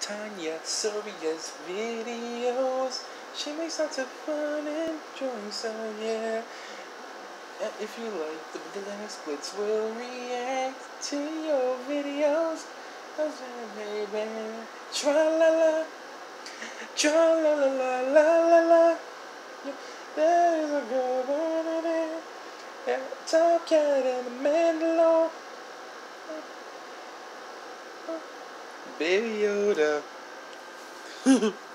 Tanya Soria's videos. She makes lots of fun and drawings, so yeah. And if you like the banana splits, we'll react to your videos. How's that, baby? Tra-la-la, tra-la-la-la-la-la-la. There's a girl running there. Yeah, Top Cat and the Mandalore. Baby Yoda.